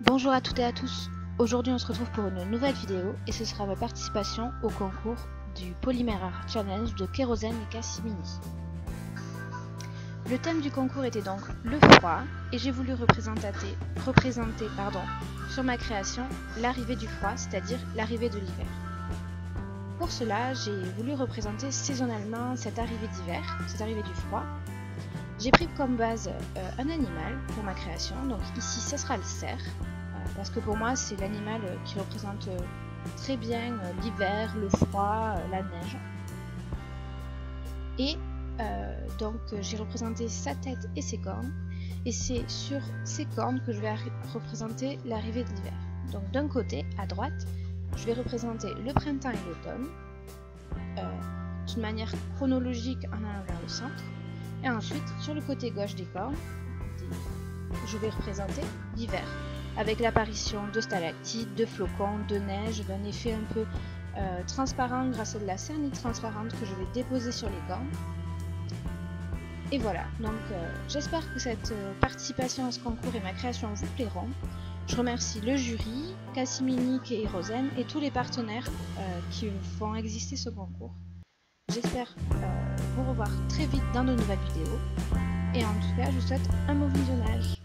Bonjour à toutes et à tous. Aujourd'hui on se retrouve pour une nouvelle vidéo et ce sera ma participation au concours du Polymer Art Challenge de Kérosène et Cassimini. Le thème du concours était donc le froid et j'ai voulu représenter sur ma création l'arrivée du froid, c'est-à-dire l'arrivée de l'hiver. Pour cela, j'ai voulu représenter saisonnalement cette arrivée d'hiver, cette arrivée du froid. J'ai pris comme base un animal pour ma création, donc ici ce sera le cerf, parce que pour moi c'est l'animal qui représente très bien l'hiver, le froid, la neige. Et donc j'ai représenté sa tête et ses cornes, et c'est sur ces cornes que je vais représenter l'arrivée de l'hiver. Donc d'un côté, à droite, je vais représenter le printemps et l'automne, d'une manière chronologique en allant vers le centre. Et ensuite, sur le côté gauche des cornes, je vais représenter l'hiver, avec l'apparition de stalactites, de flocons, de neige, d'un effet un peu transparent grâce à de la cernite transparente que je vais déposer sur les cornes. Et voilà, donc j'espère que cette participation à ce concours et ma création vous plairont. Je remercie le jury, Cassimini et Kérosène et tous les partenaires qui font exister ce concours. J'espère vous revoir très vite dans de nouvelles vidéos. Et en tout cas, je vous souhaite un bon visionnage.